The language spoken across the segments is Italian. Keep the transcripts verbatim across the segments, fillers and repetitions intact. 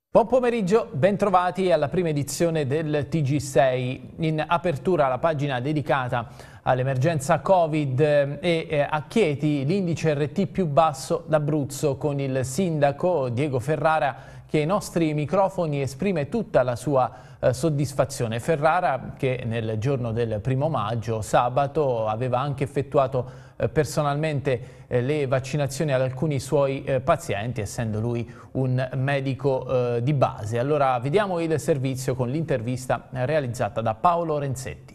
Buon pomeriggio, bentrovati alla prima edizione del T G sei. In apertura la pagina dedicata all'emergenza Covid e a Chieti l'indice R T più basso d'Abruzzo, con il sindaco Diego Ferrara che ai nostri microfoni esprime tutta la sua eh, soddisfazione. Ferrara che nel giorno del primo maggio, sabato, aveva anche effettuato eh, personalmente eh, le vaccinazioni ad alcuni suoi eh, pazienti, essendo lui un medico eh, di base. Allora vediamo il servizio con l'intervista realizzata da Paolo Renzetti.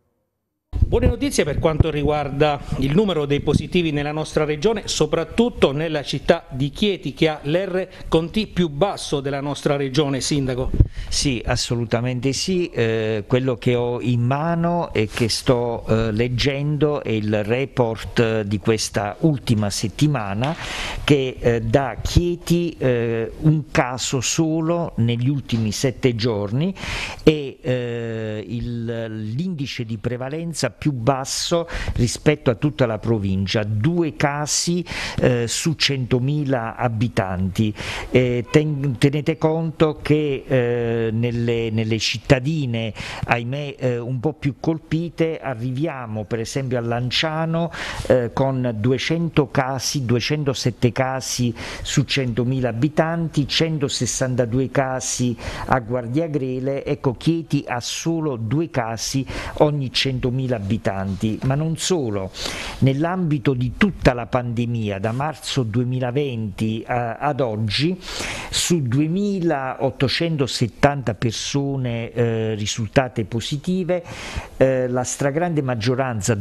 Buone notizie per quanto riguarda il numero dei positivi nella nostra regione, soprattutto nella città di Chieti, che ha l'R con T più basso della nostra regione, Sindaco. Sì, assolutamente sì. Eh, quello che ho in mano e che sto eh, leggendo è il report di questa ultima settimana, che eh, dà Chieti eh, un caso solo negli ultimi sette giorni e eh, l'indice di prevalenza più basso rispetto a tutta la provincia, due casi eh, su centomila abitanti. Eh, ten, tenete conto che eh, nelle, nelle cittadine, ahimè, eh, un po' più colpite, arriviamo per esempio a Lanciano eh, con duecento casi, duecentosette casi su centomila abitanti, centosessantadue casi a Guardiagrele. Ecco, Chieti ha solo due casi ogni centomila abitanti. Ma non solo, nell'ambito di tutta la pandemia, da marzo duemilaventi eh, ad oggi, su duemilaottocentosettanta persone eh, risultate positive, eh, la stragrande maggioranza,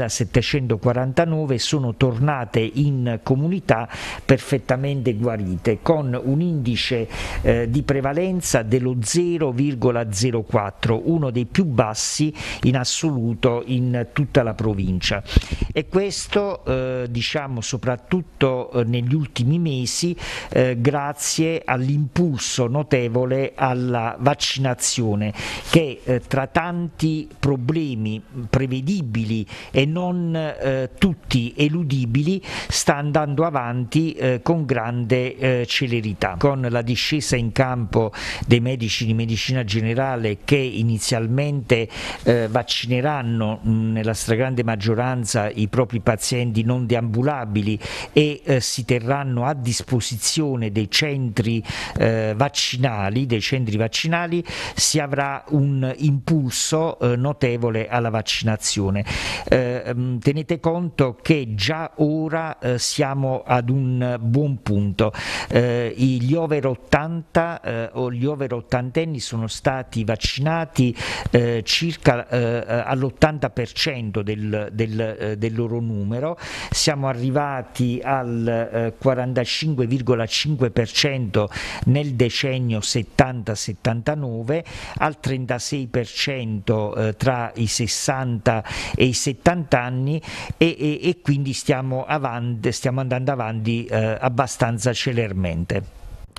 duemilasettecentoquarantanove, sono tornate in comunità perfettamente guarite, con un indice eh, di prevalenza dello zero virgola zero quattro, uno dei più bassi in assoluto in in tutta la provincia, e questo eh, diciamo soprattutto eh, negli ultimi mesi eh, grazie all'impulso notevole alla vaccinazione che eh, tra tanti problemi prevedibili e non eh, tutti eludibili sta andando avanti eh, con grande eh, celerità, con la discesa in campo dei medici di medicina generale che inizialmente eh, vaccineranno nella stragrande maggioranza i propri pazienti non deambulabili e eh, si terranno a disposizione dei centri eh, vaccinali, dei centri vaccinali, si avrà un impulso eh, notevole alla vaccinazione. Eh, tenete conto che già ora eh, siamo ad un buon punto. Eh, gli over ottanta eh, o gli over ottantenni sono stati vaccinati eh, circa eh, all'ottanta per cento del, del, eh, del loro numero, siamo arrivati al eh, quarantacinque virgola cinque per cento nel decennio settanta settantanove, al trentasei per cento eh, tra i sessanta e i settanta anni e, e, e quindi stiamo, avanti, stiamo andando avanti eh, abbastanza celermente.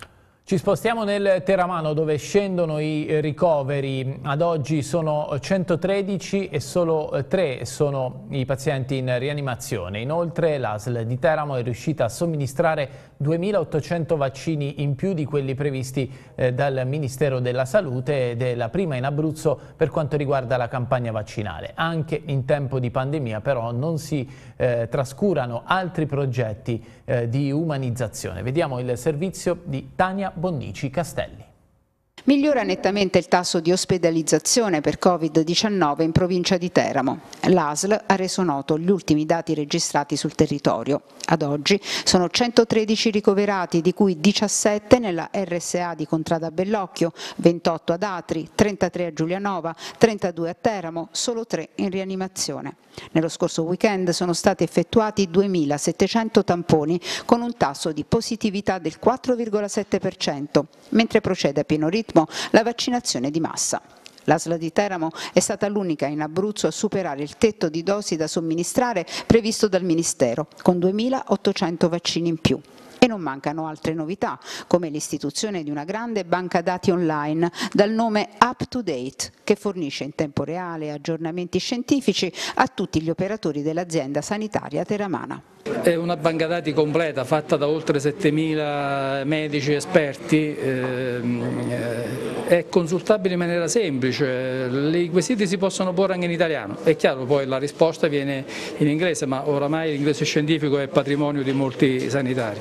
Ci spostiamo nel Teramano, dove scendono i ricoveri. Ad oggi sono centotredici e solo tre sono i pazienti in rianimazione. Inoltre l'A S L di Teramo è riuscita a somministrare duemilaottocento vaccini in più di quelli previsti eh, dal Ministero della Salute, ed è la prima in Abruzzo per quanto riguarda la campagna vaccinale. Anche in tempo di pandemia però non si eh, trascurano altri progetti eh, di umanizzazione. Vediamo il servizio di Tania Bonnici Castelli. Migliora nettamente il tasso di ospedalizzazione per Covid diciannove in provincia di Teramo. L'A S L ha reso noto gli ultimi dati registrati sul territorio. Ad oggi sono centotredici ricoverati, di cui diciassette nella R S A di Contrada Bellocchio, ventotto ad Atri, trentatré a Giulianova, trentadue a Teramo, solo tre in rianimazione. Nello scorso weekend sono stati effettuati duemilasettecento tamponi con un tasso di positività del quattro virgola sette per cento, mentre procede a pieno ritmo la vaccinazione di massa. L'A S L di Teramo è stata l'unica in Abruzzo a superare il tetto di dosi da somministrare previsto dal Ministero, con duemilaottocento vaccini in più. E non mancano altre novità, come l'istituzione di una grande banca dati online dal nome Up to Date, che fornisce in tempo reale aggiornamenti scientifici a tutti gli operatori dell'azienda sanitaria teramana. È una banca dati completa, fatta da oltre settemila medici esperti, ehm, è consultabile in maniera semplice, i quesiti si possono porre anche in italiano, è chiaro poi la risposta viene in inglese, ma oramai l'inglese scientifico è patrimonio di molti sanitari.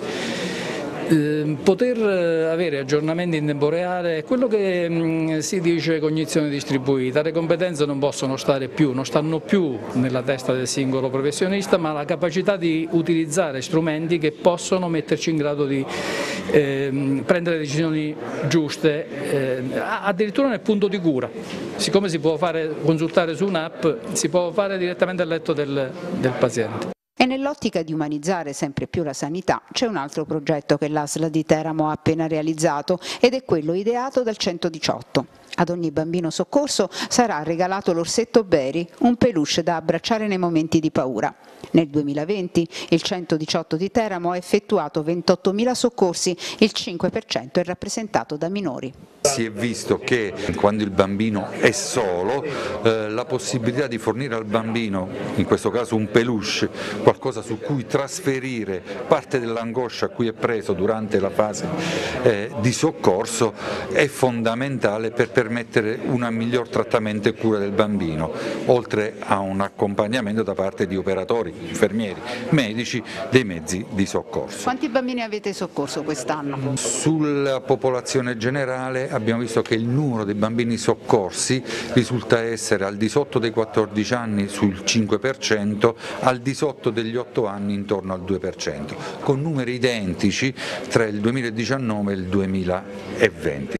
Eh, poter avere aggiornamenti in tempo reale è quello che mh, si dice cognizione distribuita. Le competenze non possono stare più, non stanno più nella testa del singolo professionista, ma la capacità di utilizzare strumenti che possono metterci in grado di eh, prendere decisioni giuste, eh, addirittura nel punto di cura. Siccome si può fare, consultare su un'app, si può fare direttamente al letto del, del paziente. E nell'ottica di umanizzare sempre più la sanità c'è un altro progetto che l'A S L di Teramo ha appena realizzato ed è quello ideato dal centodiciotto. Ad ogni bambino soccorso sarà regalato l'orsetto Beri, un peluche da abbracciare nei momenti di paura. Nel duemilaventi il centodiciotto di Teramo ha effettuato ventottomila soccorsi, il cinque per cento è rappresentato da minori. Si è visto che quando il bambino è solo, eh, la possibilità di fornire al bambino, in questo caso un peluche, qualcosa su cui trasferire parte dell'angoscia a cui è preso durante la fase eh, di soccorso, è fondamentale per permettere un miglior trattamento e cura del bambino, oltre a un accompagnamento da parte di operatori, infermieri, medici dei mezzi di soccorso. Quanti bambini avete soccorso quest'anno? Sulla popolazione generale abbiamo visto che il numero dei bambini soccorsi risulta essere al di sotto dei quattordici anni sul cinque per cento, al di sotto degli otto anni intorno al due per cento, con numeri identici tra il duemiladiciannove e il duemilaventi.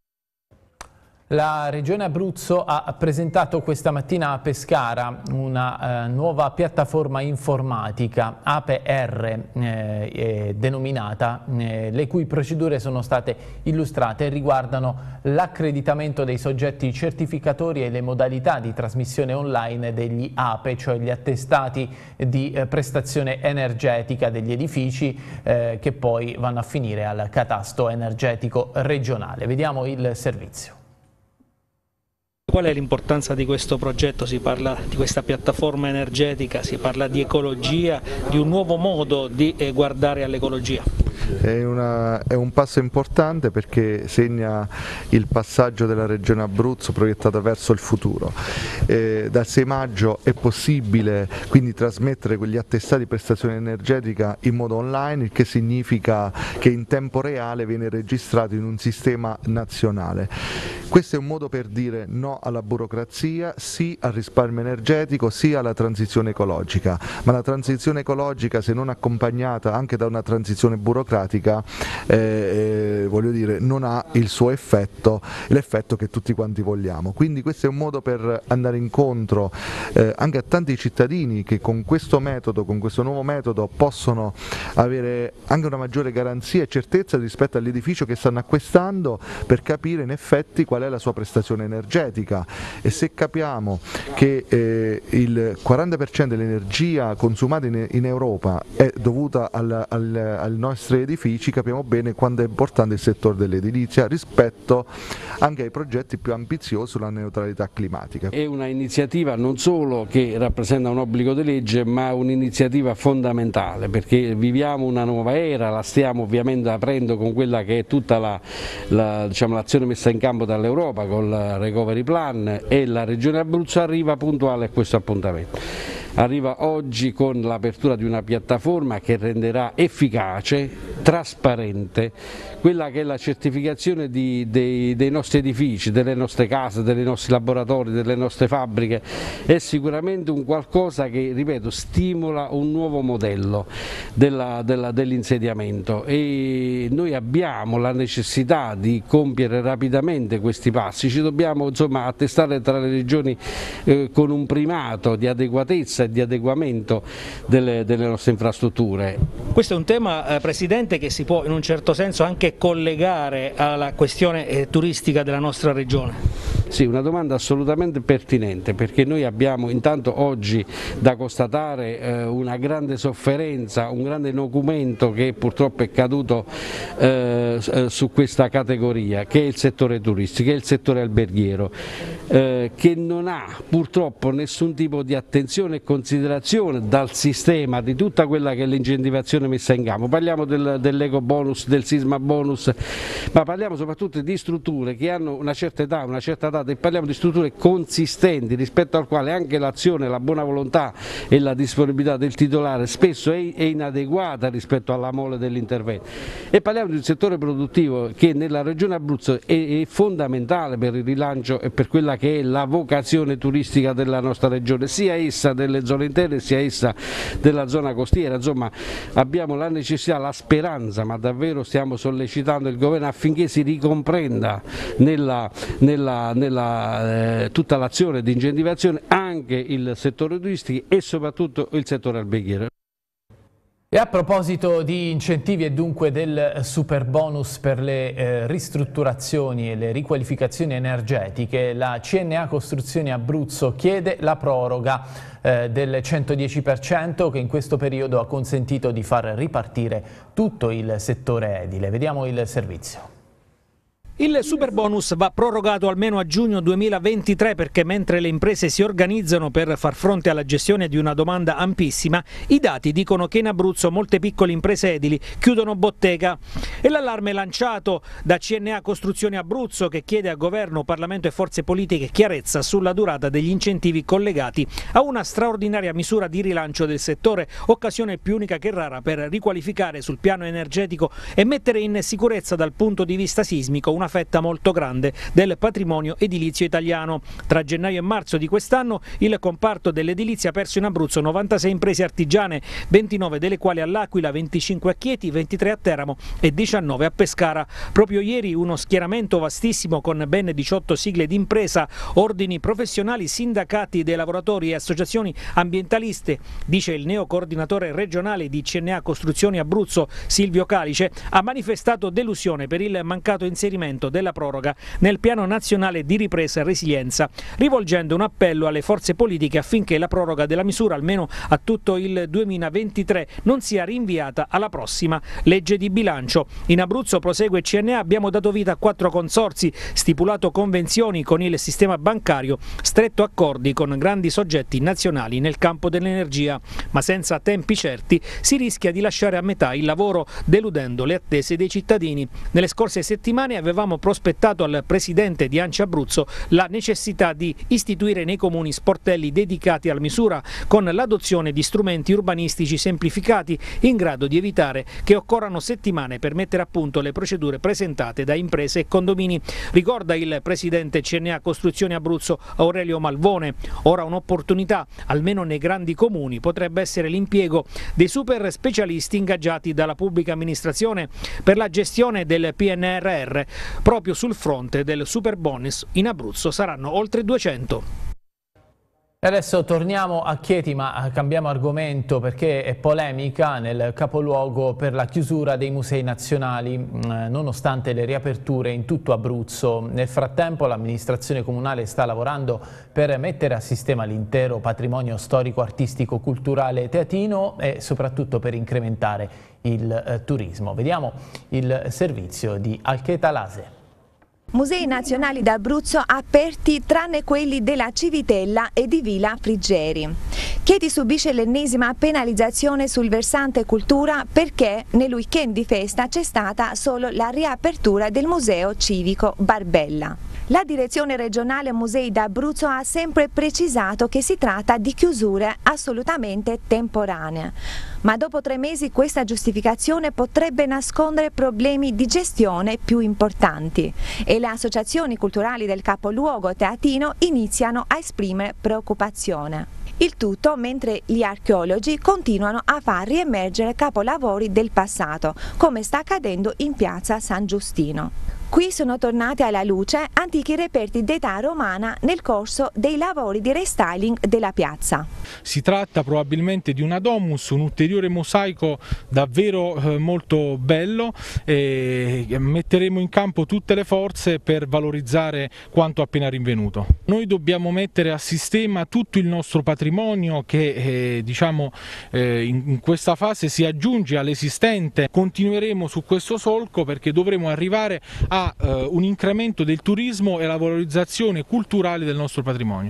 La Regione Abruzzo ha presentato questa mattina a Pescara una eh, nuova piattaforma informatica, A P R eh, eh, denominata, eh, le cui procedure sono state illustrate e riguardano l'accreditamento dei soggetti certificatori e le modalità di trasmissione online degli A P E, cioè gli attestati di eh, prestazione energetica degli edifici eh, che poi vanno a finire al catasto energetico regionale. Vediamo il servizio. Qual è l'importanza di questo progetto? Si parla di questa piattaforma energetica, si parla di ecologia, di un nuovo modo di eh, guardare all'ecologia. È, una, è un passo importante perché segna il passaggio della Regione Abruzzo proiettata verso il futuro. Eh, dal sei maggio è possibile quindi trasmettere quegli attestati di prestazione energetica in modo online, il che significa che in tempo reale viene registrato in un sistema nazionale. Questo è un modo per dire no alla burocrazia, sì al risparmio energetico, sì alla transizione ecologica, ma la transizione ecologica, se non accompagnata anche da una transizione burocratica, eh, eh, voglio dire, non ha il suo effetto, l'effetto che tutti quanti vogliamo. Quindi questo è un modo per andare incontro eh, anche a tanti cittadini che con questo metodo, con questo nuovo metodo, possono avere anche una maggiore garanzia e certezza rispetto all'edificio che stanno acquistando, per capire in effetti qual è la sua prestazione energetica. E se capiamo che eh, il quaranta per cento dell'energia consumata in, in Europa è dovuta al, al, ai nostri edifici, capiamo bene quanto è importante il settore dell'edilizia rispetto anche ai progetti più ambiziosi sulla neutralità climatica. È una iniziativa non solo che rappresenta un obbligo di legge, ma un'iniziativa fondamentale, perché viviamo una nuova era, la stiamo ovviamente aprendo con quella che è tutta la, la, diciamo, l'azione messa in campo dall'Europa con il Recovery Plan, e la Regione Abruzzo arriva puntuale a questo appuntamento. Arriva oggi con l'apertura di una piattaforma che renderà efficace, trasparente, quella che è la certificazione di, dei, dei nostri edifici, delle nostre case, dei nostri laboratori, delle nostre fabbriche. È sicuramente un qualcosa che, ripeto, stimola un nuovo modello dell'insediamento, e noi abbiamo la necessità di compiere rapidamente questi passi. Ci dobbiamo insomma attestare tra le regioni eh, con un primato di adeguatezza e di adeguamento delle, delle nostre infrastrutture. Questo è un tema, eh, Presidente, che si può in un certo senso anche collegare alla questione eh, turistica della nostra regione. Sì, una domanda assolutamente pertinente, perché noi abbiamo intanto oggi da constatare eh, una grande sofferenza, un grande nocumento che purtroppo è caduto eh, su questa categoria, che è il settore turistico, che è il settore alberghiero, eh, che non ha purtroppo nessun tipo di attenzione e considerazione dal sistema di tutta quella che è l'incentivazione messa in campo. Parliamo del, dell'eco bonus, del sisma bonus, ma parliamo soprattutto di strutture che hanno una certa età, una certa data, e parliamo di strutture consistenti rispetto al quale anche l'azione, la buona volontà e la disponibilità del titolare spesso è, è inadeguata rispetto alla mole dell'intervento. E parliamo di un settore produttivo che nella regione Abruzzo è, è fondamentale per il rilancio e per quella che è la vocazione turistica della nostra regione, sia essa delle zone interne sia essa della zona costiera. Insomma, abbiamo la necessità, la speranza, ma davvero stiamo sollecitando il governo affinché si ricomprenda nella, nella, nella eh, tutta l'azione di incentivazione anche il settore turistico e soprattutto il settore alberghiero. E a proposito di incentivi e dunque del super bonus per le eh, ristrutturazioni e le riqualificazioni energetiche, la C N A Costruzioni Abruzzo chiede la proroga eh, del centodieci per cento che in questo periodo ha consentito di far ripartire tutto il settore edile. Vediamo il servizio. Il superbonus va prorogato almeno a giugno duemilaventitré perché mentre le imprese si organizzano per far fronte alla gestione di una domanda ampissima, i dati dicono che in Abruzzo molte piccole imprese edili chiudono bottega. E l'allarme è lanciato da C N A Costruzioni Abruzzo che chiede a governo, Parlamento e forze politiche chiarezza sulla durata degli incentivi collegati a una straordinaria misura di rilancio del settore, occasione più unica che rara per riqualificare sul piano energetico e mettere in sicurezza dal punto di vista sismico una Una fetta molto grande del patrimonio edilizio italiano. Tra gennaio e marzo di quest'anno il comparto dell'edilizia ha perso in Abruzzo novantasei imprese artigiane, ventinove delle quali all'Aquila, venticinque a Chieti, ventitré a Teramo e diciannove a Pescara. Proprio ieri uno schieramento vastissimo con ben diciotto sigle di impresa, ordini professionali, sindacati dei lavoratori e associazioni ambientaliste, dice il neo coordinatore regionale di C N A Costruzioni Abruzzo Silvio Calice, ha manifestato delusione per il mancato inserimento della proroga nel piano nazionale di ripresa e resilienza, rivolgendo un appello alle forze politiche affinché la proroga della misura almeno a tutto il duemilaventitré non sia rinviata alla prossima legge di bilancio. In Abruzzo, prosegue C N A, abbiamo dato vita a quattro consorzi, stipulato convenzioni con il sistema bancario, stretto accordi con grandi soggetti nazionali nel campo dell'energia, ma senza tempi certi si rischia di lasciare a metà il lavoro, deludendo le attese dei cittadini. Nelle scorse settimane avevamo prospettato al presidente di ANCI Abruzzo la necessità di istituire nei comuni sportelli dedicati alla misura con l'adozione di strumenti urbanistici semplificati in grado di evitare che occorrano settimane per mettere a punto le procedure presentate da imprese e condomini. Ricorda il presidente C N A Costruzioni Abruzzo Aurelio Malvone, ora un'opportunità, almeno nei grandi comuni, potrebbe essere l'impiego dei super specialisti ingaggiati dalla pubblica amministrazione per la gestione del P N R R. Proprio sul fronte del superbonus in Abruzzo saranno oltre duecento. Adesso torniamo a Chieti, ma cambiamo argomento perché è polemica nel capoluogo per la chiusura dei musei nazionali, nonostante le riaperture in tutto Abruzzo. Nel frattempo l'amministrazione comunale sta lavorando per mettere a sistema l'intero patrimonio storico, artistico, culturale teatino e soprattutto per incrementare il eh, turismo. Vediamo il servizio di Alcheta Lase. Musei nazionali d'Abruzzo aperti tranne quelli della Civitella e di Villa Friggeri. Chieti subisce l'ennesima penalizzazione sul versante cultura perché nel weekend di festa c'è stata solo la riapertura del Museo Civico Barbella. La direzione regionale Musei d'Abruzzo ha sempre precisato che si tratta di chiusure assolutamente temporanee, ma dopo tre mesi questa giustificazione potrebbe nascondere problemi di gestione più importanti e le associazioni culturali del capoluogo teatino iniziano a esprimere preoccupazione. Il tutto mentre gli archeologi continuano a far riemergere capolavori del passato, come sta accadendo in piazza San Giustino. Qui sono tornati alla luce antichi reperti d'età romana nel corso dei lavori di restyling della piazza. Si tratta probabilmente di una domus, un ulteriore mosaico davvero eh, molto bello, e metteremo in campo tutte le forze per valorizzare quanto appena rinvenuto. Noi dobbiamo mettere a sistema tutto il nostro patrimonio che eh, diciamo eh, in, in questa fase si aggiunge all'esistente. Continueremo su questo solco perché dovremo arrivare a eh, un incremento del turismo e la valorizzazione culturale del nostro patrimonio.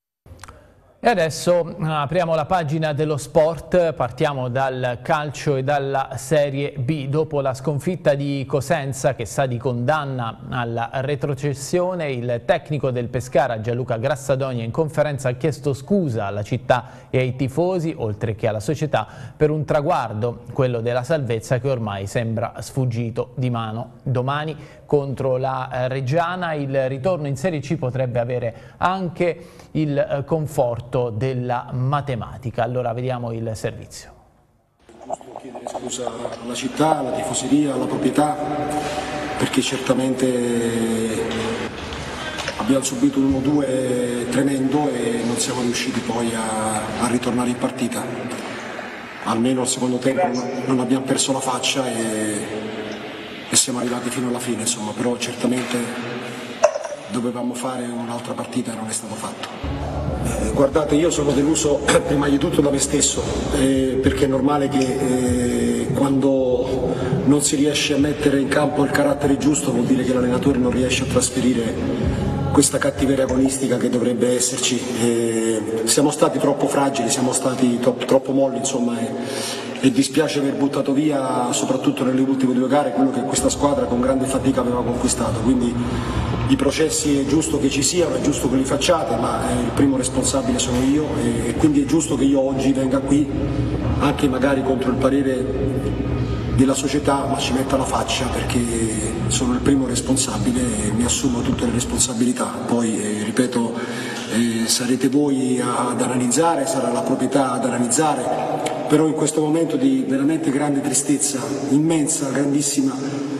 E adesso apriamo la pagina dello sport, partiamo dal calcio e dalla Serie B. Dopo la sconfitta di Cosenza, che sa di condanna alla retrocessione, il tecnico del Pescara Gianluca Grassadonia in conferenza ha chiesto scusa alla città e ai tifosi, oltre che alla società, per un traguardo, quello della salvezza, che ormai sembra sfuggito di mano. Domani contro la Reggiana il ritorno in Serie C potrebbe avere anche il conforto della matematica. Allora vediamo il servizio. Devo chiedere scusa alla città, alla tifoseria, alla proprietà, perché certamente abbiamo subito un uno due tremendo e non siamo riusciti poi a, a ritornare in partita. Almeno al secondo tempo non abbiamo perso la faccia e, e siamo arrivati fino alla fine, insomma, però certamente dovevamo fare un'altra partita e non è stato fatto. Eh, guardate, io sono deluso prima di tutto da me stesso, eh, perché è normale che eh, quando non si riesce a mettere in campo il carattere giusto vuol dire che l'allenatore non riesce a trasferire questa cattiveria agonistica che dovrebbe esserci. Eh, siamo stati troppo fragili, siamo stati troppo, troppo molli, insomma, e, e dispiace aver buttato via, soprattutto nelle ultime due gare, quello che questa squadra con grande fatica aveva conquistato. Quindi i processi è giusto che ci siano, è giusto che li facciate, ma eh, il primo responsabile sono io e, e quindi è giusto che io oggi venga qui, anche magari contro il parere della società, ma ci metta la faccia, perché sono il primo responsabile e mi assumo tutte le responsabilità. Poi, eh, ripeto, eh, sarete voi ad analizzare, sarà la proprietà ad analizzare, però in questo momento di veramente grande tristezza, immensa, grandissima,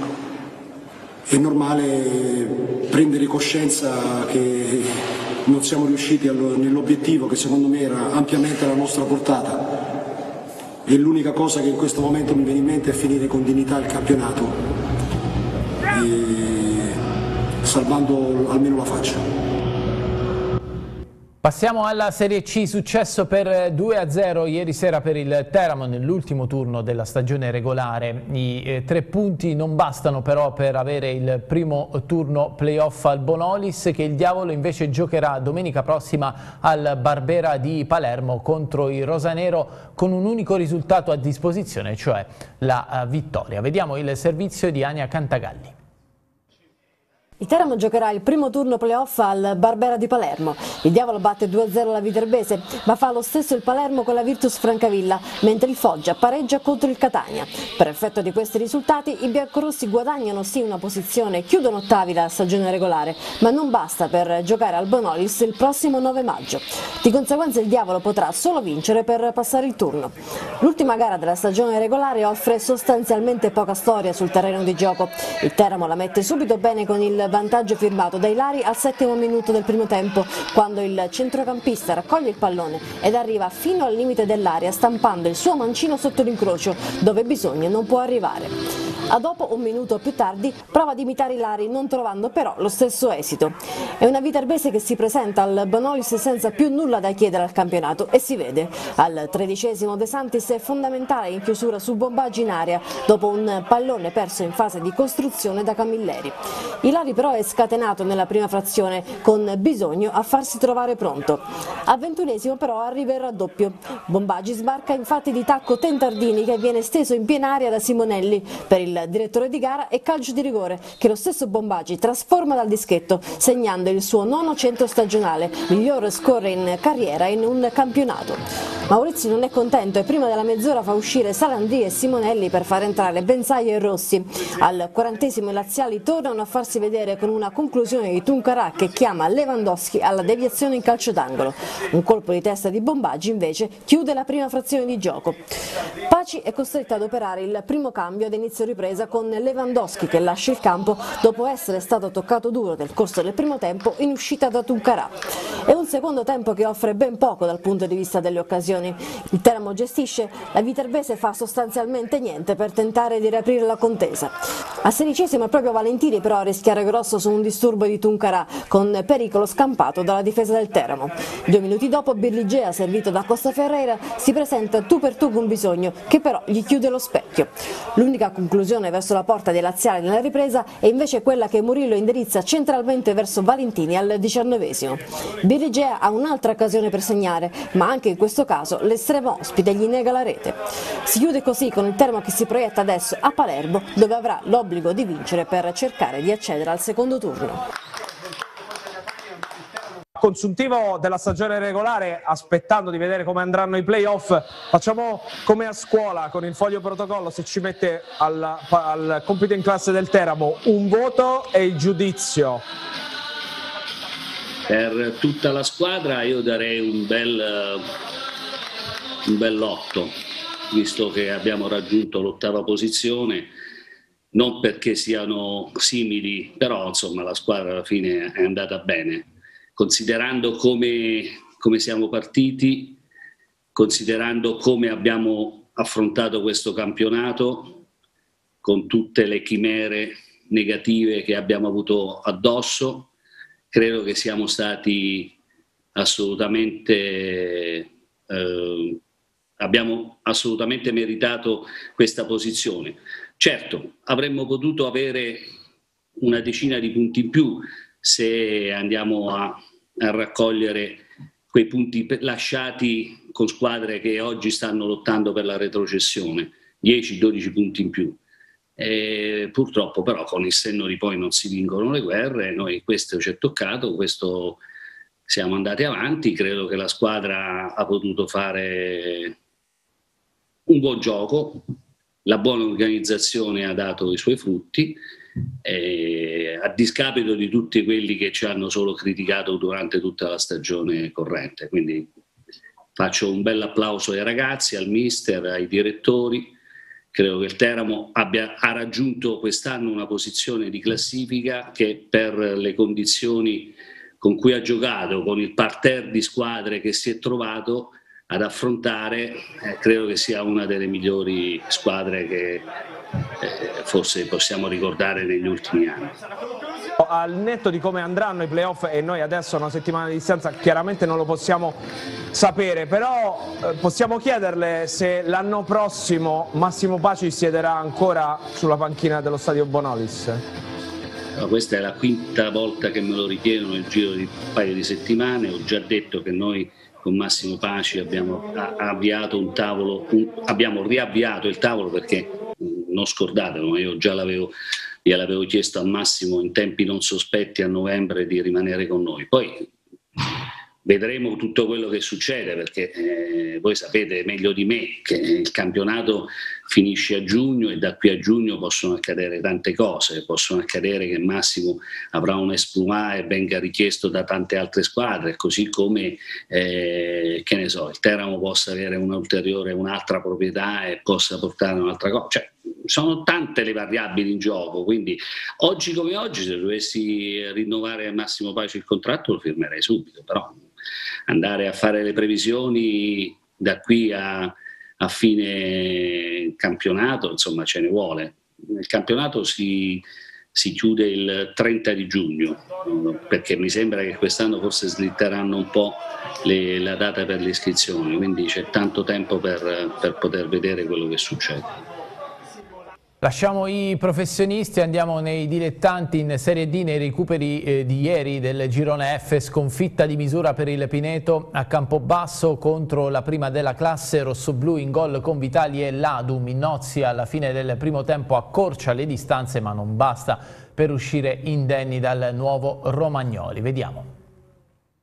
è normale prendere coscienza che non siamo riusciti nell'obiettivo che secondo me era ampiamente alla nostra portata. E l'unica cosa che in questo momento mi viene in mente è finire con dignità il campionato, e salvando almeno la faccia. Passiamo alla Serie C, successo per due a zero ieri sera per il Teramo nell'ultimo turno della stagione regolare. I eh, tre punti non bastano però per avere il primo turno playoff al Bonolis, che il Diavolo invece giocherà domenica prossima al Barbera di Palermo contro il Rosanero con un unico risultato a disposizione, cioè la uh, vittoria. Vediamo il servizio di Ania Cantagalli. Il Teramo giocherà il primo turno playoff al Barbera di Palermo. Il Diavolo batte due a zero la Viterbese, ma fa lo stesso il Palermo con la Virtus Francavilla, mentre il Foggia pareggia contro il Catania. Per effetto di questi risultati i biancorossi guadagnano sì una posizione e chiudono ottavi la stagione regolare, ma non basta per giocare al Bonolis il prossimo nove maggio. Di conseguenza il Diavolo potrà solo vincere per passare il turno. L'ultima gara della stagione regolare offre sostanzialmente poca storia sul terreno di gioco. Il Teramo la mette subito bene con il vantaggio firmato da Ilari al settimo minuto del primo tempo, quando il centrocampista raccoglie il pallone ed arriva fino al limite dell'area stampando il suo mancino sotto l'incrocio, dove bisogna non può arrivare. A dopo un minuto più tardi prova ad imitare Ilari, non trovando però lo stesso esito. È una Viterbese che si presenta al Bonolis senza più nulla da chiedere al campionato e si vede. Al tredicesimo De Santis è fondamentale in chiusura su Bombaggi in area dopo un pallone perso in fase di costruzione da Camilleri. Ilari però è scatenato nella prima frazione con bisogno a farsi trovare pronto. Al ventunesimo però arriva il raddoppio. Bombaggi sbarca infatti di tacco Tentardini, che viene steso in piena aria da Simonelli per il direttore di gara, e calcio di rigore che lo stesso Bombaggi trasforma dal dischetto, segnando il suo nono centro stagionale, miglior score in carriera in un campionato. Maurizio non è contento e prima della mezz'ora fa uscire Salandri e Simonelli per far entrare Benzaia e Rossi. Al quarantesimo i laziali tornano a farsi vedere con una conclusione di Tuncarà che chiama Lewandowski alla deviazione in calcio d'angolo. Un colpo di testa di Bombaggi invece chiude la prima frazione di gioco. Paci è costretto ad operare il primo cambio ad inizio ripresa ripresa con Lewandowski che lascia il campo dopo essere stato toccato duro nel corso del primo tempo in uscita da Tuncarà. È un secondo tempo che offre ben poco dal punto di vista delle occasioni. Il Teramo gestisce, la Viterbese fa sostanzialmente niente per tentare di riaprire la contesa. A sedicesimo è proprio Valentini però a rischiare grosso su un disturbo di Tuncarà, con pericolo scampato dalla difesa del Teramo. Due minuti dopo Birligea, servito da Costa Ferreira, si presenta tu per tu con Bisogno, che però gli chiude lo specchio. L'unica conclusione verso la porta dei laziali nella ripresa è invece quella che Murillo indirizza centralmente verso Valentini al diciannovesimo. Birligea ha un'altra occasione per segnare, ma anche in questo caso l'estremo ospite gli nega la rete. Si chiude così con il Teramo che si proietta adesso a Palermo, dove avrà l'obbligo di vincere per cercare di accedere al secondo turno. Consuntivo della stagione regolare, aspettando di vedere come andranno i playoff, facciamo come a scuola con il foglio protocollo: se ci mette al, al compito in classe del Teramo un voto e il giudizio. Per tutta la squadra io darei un bel un bell'otto, visto che abbiamo raggiunto l'ottava posizione, non perché siano simili, però insomma la squadra alla fine è andata bene. Considerando come, come siamo partiti, considerando come abbiamo affrontato questo campionato, con tutte le chimere negative che abbiamo avuto addosso, credo che siamo stati assolutamente, eh, abbiamo assolutamente meritato questa posizione. Certo, avremmo potuto avere una decina di punti in più se andiamo a, a raccogliere quei punti lasciati con squadre che oggi stanno lottando per la retrocessione, dieci dodici punti in più. E purtroppo però con il senno di poi non si vincono le guerre, noi questo ci è toccato, questo siamo andati avanti, credo che la squadra ha potuto fare un buon gioco, la buona organizzazione ha dato i suoi frutti, eh, a discapito di tutti quelli che ci hanno solo criticato durante tutta la stagione corrente. Quindi faccio un bel applauso ai ragazzi, al mister, ai direttori. Credo che il Teramo abbia, ha raggiunto quest'anno una posizione di classifica che, per le condizioni con cui ha giocato, con il parterre di squadre che si è trovato ad affrontare, eh, credo che sia una delle migliori squadre che eh, forse possiamo ricordare negli ultimi anni. Al netto di come andranno i playoff, e noi adesso a una settimana di distanza chiaramente non lo possiamo sapere, però eh, possiamo chiederle se l'anno prossimo Massimo Paci siederà ancora sulla panchina dello Stadio Bonolis. Questa è la quinta volta che me lo richiedono nel giro di un paio di settimane. Ho già detto che noi con Massimo Paci abbiamo avviato un tavolo, un, abbiamo riavviato il tavolo, perché non scordatelo, io già l'avevo, gliel'avevo chiesto a Massimo in tempi non sospetti a novembre di rimanere con noi. Poi vedremo tutto quello che succede, perché eh, voi sapete meglio di me che il campionato finisce a giugno e da qui a giugno possono accadere tante cose, possono accadere che Massimo avrà un esploit e venga richiesto da tante altre squadre, così come eh, che ne so, il Teramo possa avere un'ulteriore, un'altra proprietà e possa portare un'altra cosa. Cioè, sono tante le variabili in gioco, quindi oggi come oggi se dovessi rinnovare a Massimo Paci il contratto lo firmerei subito, però andare a fare le previsioni da qui a, a fine campionato, insomma ce ne vuole. Il campionato si, si chiude il trenta di giugno, perché mi sembra che quest'anno forse slitteranno un po' le, la data per le iscrizioni, quindi c'è tanto tempo per, per poter vedere quello che succede. Lasciamo i professionisti e andiamo nei dilettanti in Serie D, nei recuperi eh, di ieri del girone F. Sconfitta di misura per il Pineto a Campobasso contro la prima della classe rossoblù, in gol con Vitali e Ladu. Minnozzi alla fine del primo tempo accorcia le distanze, ma non basta per uscire indenni dal nuovo Romagnoli. Vediamo.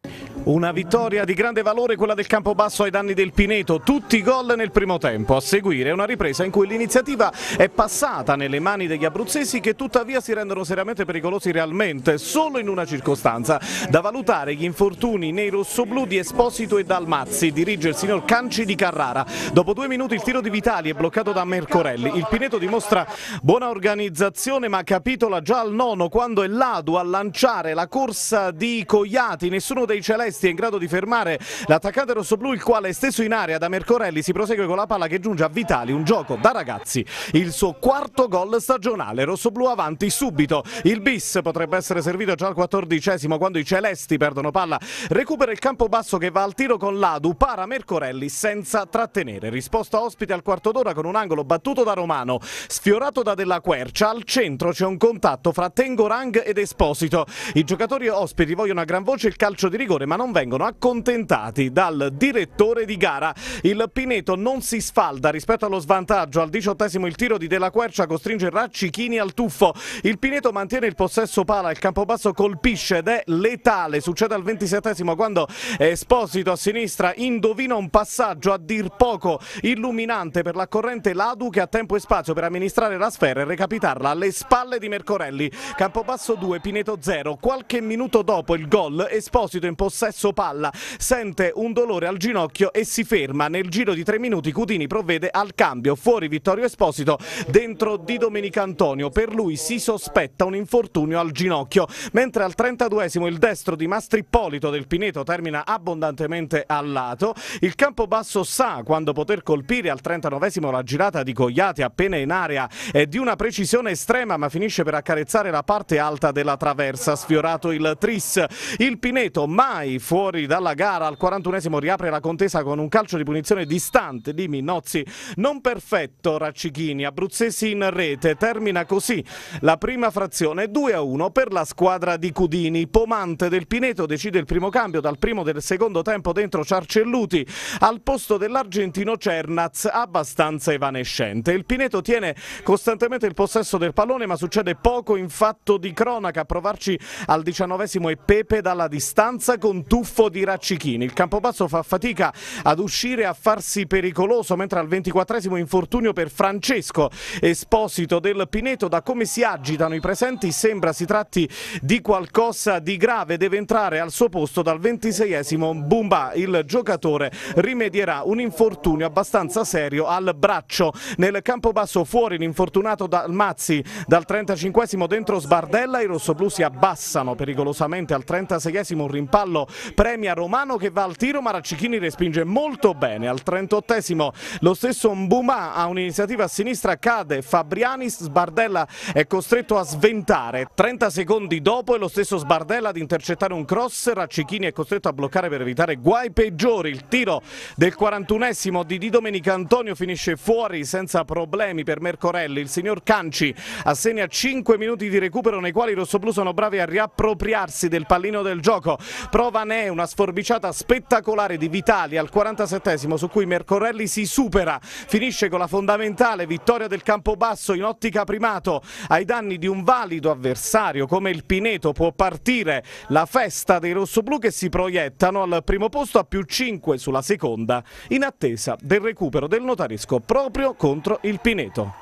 Una vittoria di grande valore, quella del Campobasso ai danni del Pineto, tutti gol nel primo tempo. A seguire una ripresa in cui l'iniziativa è passata nelle mani degli abruzzesi, che tuttavia si rendono seriamente pericolosi realmente, solo in una circostanza: da valutare gli infortuni nei rossoblù di Esposito e Dalmazzi. Dirige il signor Canci di Carrara. Dopo due minuti il tiro di Vitali è bloccato da Mercorelli. Il Pineto dimostra buona organizzazione, ma capitola già al nono, quando è Ladu a lanciare la corsa di Cogliati. Nessuno dei celesti è in grado di fermare l'attaccante rossoblù, il quale è steso in area da Mercorelli. Si prosegue con la palla che giunge a Vitali, un gioco da ragazzi, il suo quarto gol stagionale. Rossoblù avanti subito, il bis potrebbe essere servito già al quattordicesimo, quando i celesti perdono palla. Recupera il Campobasso che va al tiro con Ladu, para Mercorelli senza trattenere. Risposta ospite al quarto d'ora con un angolo battuto da Romano, sfiorato da Della Quercia. Al centro c'è un contatto fra Tengorang ed Esposito. I giocatori ospiti vogliono a gran voce il calcio di rigore, ma non vengono accontentati dal direttore di gara. Il Pineto non si sfalda rispetto allo svantaggio. Al diciottesimo il tiro di Della Quercia costringe Raccichini al tuffo. Il Pineto mantiene il possesso palla, il Campobasso colpisce ed è letale. Succede al ventisettesimo, quando Esposito a sinistra indovina un passaggio a dir poco illuminante per l'accorrente Ladu, che ha tempo e spazio per amministrare la sfera e recapitarla alle spalle di Mercorelli. Campobasso due, Pineto zero. Qualche minuto dopo il gol, Esposito in possesso palla sente un dolore al ginocchio e si ferma. Nel giro di tre minuti Cudini provvede al cambio. Fuori Vittorio Esposito, dentro Di Domenicantonio. Per lui si sospetta un infortunio al ginocchio, mentre al trentaduesimo il destro di Mastrippolito del Pineto termina abbondantemente al lato. Il Campobasso sa quando poter colpire. Al trentanovesimo la girata di Cogliati appena in area è di una precisione estrema, ma finisce per accarezzare la parte alta della traversa. Sfiorato il tris, il Pineto mai fuori dalla gara. Al quarantunesimo riapre la contesa con un calcio di punizione distante di Minozzi, non perfetto. Raccichini, abruzzesi in rete. Termina così la prima frazione, due a uno per la squadra di Cudini. Pomante del Pineto decide il primo cambio dal primo del secondo tempo dentro Ciarcelluti. Al posto dell'argentino Cernaz, abbastanza evanescente. Il Pineto tiene costantemente il possesso del pallone, ma succede poco in fatto di cronaca. A provarci al diciannovesimo è Pepe dalla distanza con tuffo di Raccichini. Il Campobasso fa fatica ad uscire, a farsi pericoloso, mentre al ventiquattresimo infortunio per Francesco Esposito del Pineto. Da come si agitano i presenti sembra si tratti di qualcosa di grave. Deve entrare al suo posto dal ventiseiesimo Bumba. Il giocatore rimedierà un infortunio abbastanza serio al braccio. Nel Campobasso fuori l'infortunato Dalmazzi. Dal trentacinquesimo dentro Sbardella, i rossoblù si abbassano pericolosamente. Al trentaseiesimo un rimpallo premia Romano che va al tiro, ma Raccichini respinge molto bene. Al trentottesimo lo stesso Mbuma ha un'iniziativa a sinistra, cade Fabrianis, Sbardella è costretto a sventare. trenta secondi dopo è lo stesso Sbardella ad intercettare un cross. Raccichini è costretto a bloccare per evitare guai peggiori. Il tiro del quarantunesimo di Di Domenicantonio finisce fuori senza problemi per Mercorelli. Il signor Canci assegna cinque minuti di recupero nei quali i rossoblù sono bravi a riappropriarsi del pallino del gioco. Prova ne è una sforbiciata spettacolare di Vitali al quarantasettesimo, su cui Mercorelli si supera. Finisce con la fondamentale vittoria del Campobasso in ottica primato ai danni di un valido avversario come il Pineto. Può partire la festa dei rossoblù, che si proiettano al primo posto a più cinque sulla seconda, in attesa del recupero del notaresco proprio contro il Pineto.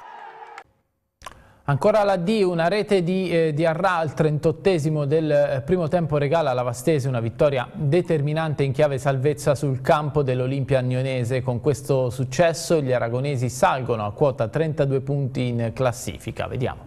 Ancora la D, una rete di, eh, di Arrà al trentottesimo del eh, primo tempo regala alla Vastese una vittoria determinante in chiave salvezza sul campo dell'Olimpia Agnonese. Con questo successo gli aragonesi salgono a quota trentadue punti in classifica. Vediamo.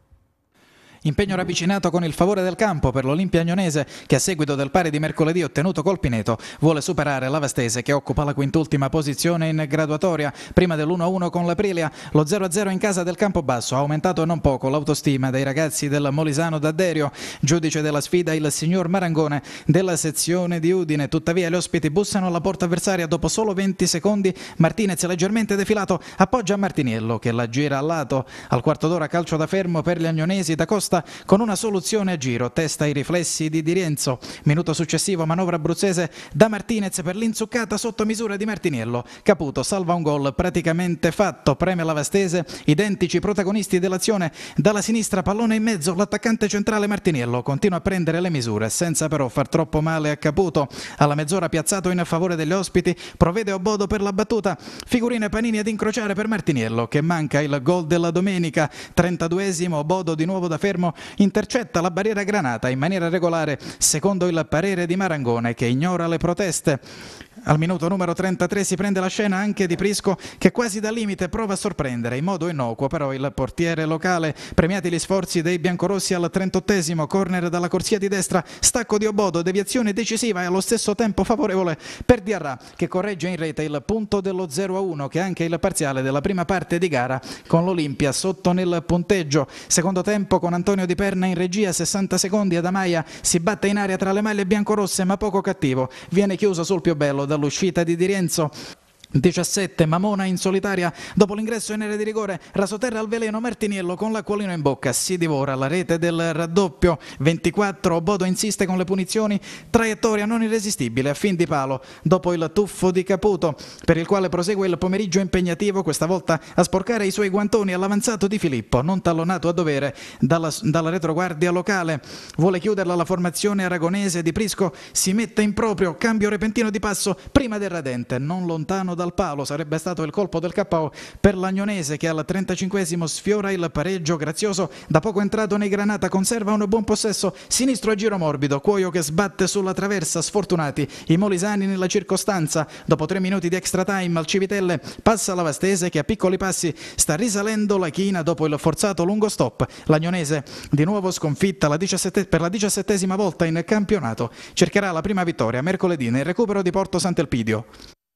Impegno ravvicinato con il favore del campo per l'Olimpia Agnonese, che a seguito del pari di mercoledì ottenuto col Pineto vuole superare la Vastese, che occupa la quintultima posizione in graduatoria. Prima dell'uno a uno con l'Aprilia, lo zero a zero in casa del Campobasso ha aumentato non poco l'autostima dei ragazzi del Molisano d'Adderio. Giudice della sfida il signor Marangone della sezione di Udine. Tuttavia gli ospiti bussano alla porta avversaria dopo solo venti secondi. Martinez, leggermente defilato, appoggia Martiniello che la gira al lato. Al quarto d'ora calcio da fermo per gli agnonesi. Da Costa risposta con una soluzione a giro, testa i riflessi di Di Rienzo. Minuto successivo manovra abruzzese da Martinez per l'inzuccata sotto misura di Martiniello. Caputo salva un gol praticamente fatto, preme la Vastese, identici protagonisti dell'azione. Dalla sinistra pallone in mezzo, l'attaccante centrale Martiniello continua a prendere le misure senza però far troppo male a Caputo. Alla mezz'ora piazzato in favore degli ospiti, provvede Obodo per la battuta, figurine Panini ad incrociare per Martiniello che manca il gol della domenica. trentaduesimo, Obodo di nuovo da fermo intercetta la barriera granata in maniera regolare, secondo il parere di Marangone che ignora le proteste. Al minuto numero trentatré si prende la scena anche di Prisco che quasi da limite prova a sorprendere in modo innocuo però il portiere locale. Premiati gli sforzi dei biancorossi al trentottesimo, corner dalla corsia di destra, stacco di Obodo, deviazione decisiva e allo stesso tempo favorevole per Diarra che corregge in rete il punto dello zero a uno che è anche il parziale della prima parte di gara con l'Olimpia sotto nel punteggio. Secondo tempo con Antonio Di Perna in regia, sessanta secondi, Adamaia si batte in aria tra le maglie biancorosse ma poco cattivo, viene chiuso sul più bello dall'uscita di Di Rienzo. diciassette, Mamona in solitaria dopo l'ingresso in area di rigore, rasoterra al veleno Martiniello con l'acquolino in bocca, si divora la rete del raddoppio. ventiquattro, Obodo insiste con le punizioni, traiettoria non irresistibile a fin di palo dopo il tuffo di Caputo per il quale prosegue il pomeriggio impegnativo, questa volta a sporcare i suoi guantoni all'avanzato di Filippo, non tallonato a dovere dalla, dalla retroguardia locale. Vuole chiuderla la formazione aragonese, Di Prisco si mette in proprio, cambio repentino di passo prima del radente, non lontano da dal palo, sarebbe stato il colpo del K O per l'Agnonese che al trentacinquesimo sfiora il pareggio. Grazioso, da poco entrato nei Granata, conserva un buon possesso sinistro a giro morbido, Cuoio che sbatte sulla traversa, sfortunati i molisani nella circostanza. Dopo tre minuti di extra time al Civitelle passa la Vastese che a piccoli passi sta risalendo la china dopo il forzato lungo stop. L'Agnonese di nuovo sconfitta la diciassette, per la diciassettesima volta in campionato, cercherà la prima vittoria mercoledì nel recupero di Porto Sant'Elpidio.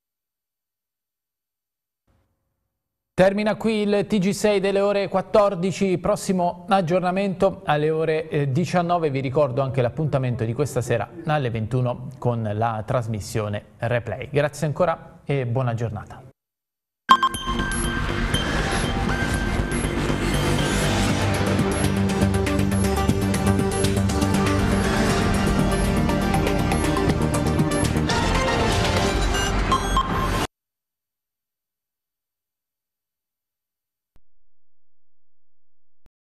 Termina qui il T G sei delle ore quattordici, prossimo aggiornamento alle ore diciannove. Vi ricordo anche l'appuntamento di questa sera alle ventuno con la trasmissione Replay. Grazie ancora e buona giornata.